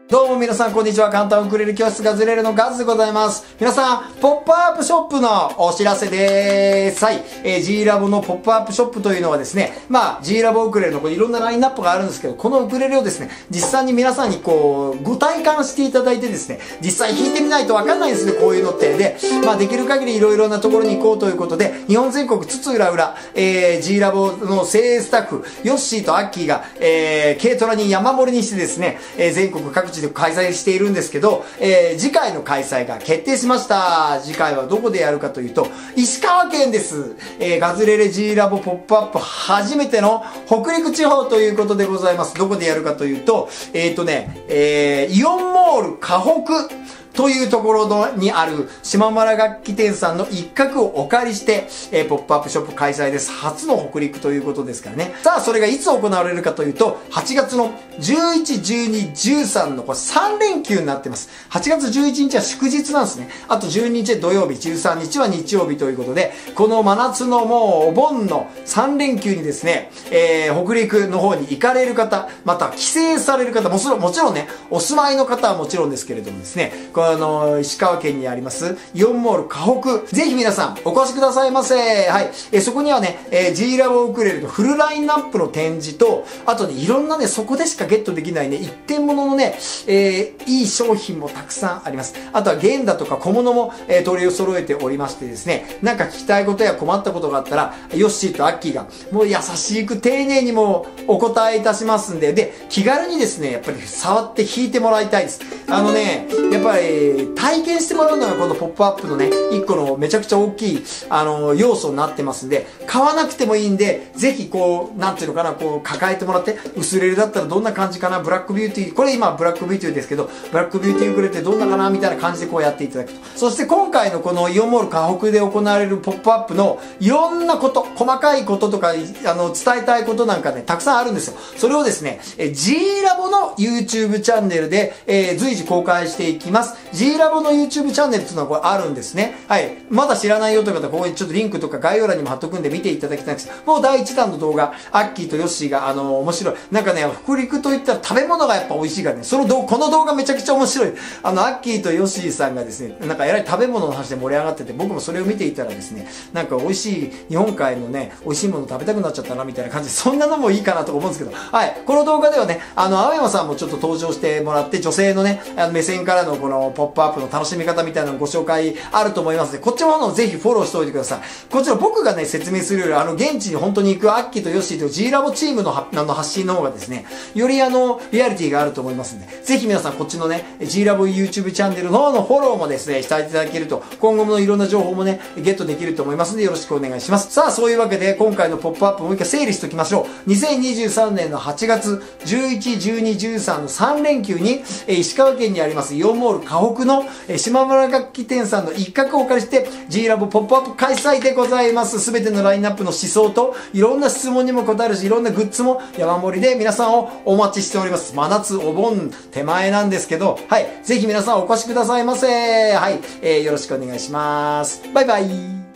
どうも皆さんこんにちは。簡単ウクレレ教室ガズレレのガズでございます。皆さん、ポップアップショップのお知らせでーす。はい。G ラボのポップアップショップというのはですね、G ラボウクレレのいろんなラインナップがあるんですけど、このウクレレをですね、実際に皆さんにご体感していただいてですね、実際弾いてみないとわかんないんですよ、こういうのって。で、できる限りいろいろなところに行こうということで、日本全国津々浦々、G ラボの精鋭スタッフ、ヨッシーとアッキーが、軽トラに山盛りにしてですね、全国各地で開催しているんですけど、次回の開催が決定しました。次回はどこでやるかというと、石川県です。ガズレレ G ラボポップアップ初めての北陸地方ということでございます。どこでやるかというと、イオンモール河北というところにある島村楽器店さんの一角をお借りして、ポップアップショップ開催です。初の北陸ということですからね。さあ、それがいつ行われるかというと、8月の11、12、13のこれ3連休になってます。8月11日は祝日なんですね。あと12日は土曜日、13日は日曜日ということで、この真夏のもうお盆の3連休にですね、北陸の方に行かれる方、また帰省される方、もちろんね、お住まいの方はもちろんですけれどもですね、石川県にありますイオンモール河北、ぜひ皆さんお越しくださいませ。はい。そこにはね、G ラボウクレレのフルラインナップの展示と、あとね、いろんなね、そこでしかゲットできないね、一点物のね、いい商品もたくさんあります。あとは弦だとか小物も、取り揃えておりましてですね、なんか聞きたいことや困ったことがあったら、ヨッシーとアッキーがもう優しく丁寧にもお答えいたしますんで、気軽にですね、やっぱり触って弾いてもらいたいです。やっぱり、体験してもらうのがこのポップアップのね、一個のめちゃくちゃ大きい、要素になってますんで、買わなくてもいいんで、ぜひなんていうのかな、抱えてもらって、薄レレだったらどんな感じかな、ブラックビューティー、これ今ブラックビューティーですけど、ブラックビューティーウクレレってどんなかな、みたいな感じでやっていただくと。そして今回のこのイオンモール河北で行われるポップアップのいろんなこと、細かいこととか、伝えたいことなんかね、たくさんあるんですよ。それをですね、G ラボの YouTube チャンネルで、随時公開していきます。G ラボの YouTube チャンネルっていうのはあるんですね。はい。まだ知らないよという方は、ここにちょっとリンクとか概要欄にも貼っとくんで見ていただきたいんです。もう第1弾の動画、アッキーとヨッシーが、面白い。なんかね、北陸といったら食べ物がやっぱ美味しいからね、この動画めちゃくちゃ面白い。アッキーとヨッシーさんがですね、なんかえらい食べ物の話で盛り上がってて、僕もそれを見ていたらですね、なんか美味しい、日本海のね、美味しいもの食べたくなっちゃったな、みたいな感じで、そんなのもいいかなと思うんですけど、はい。この動画ではね、青山さんもちょっと登場してもらって、女性のね、目線からのこのポップアップの楽しみ方みたいなのをご紹介あると思いますので、こっちの方をぜひフォローしておいてください。こちら僕がね、説明するより、現地に本当に行くアッキーとヨッシーという G ラボチームの発信の方がですね、よりリアリティがあると思いますんで、ぜひ皆さんこっちのね、G ラボ YouTube チャンネルの方のフォローもですね、していただけると、今後もいろんな情報もね、ゲットできると思いますので、よろしくお願いします。さあ、そういうわけで、今回のポップアップもう一回整理しておきましょう。2023年の8月11、12、13の3連休に、石川県にありますイオンモール河北の島村楽器店さんの一角をお借りして G ラボポップアップ開催でございます。すべてのラインナップの思想といろんな質問にも答えるし、いろんなグッズも山盛りで皆さんをお待ちしております。真夏お盆手前なんですけど、はい。ぜひ皆さんお越しくださいませ。はい。よろしくお願いします。バイバイ。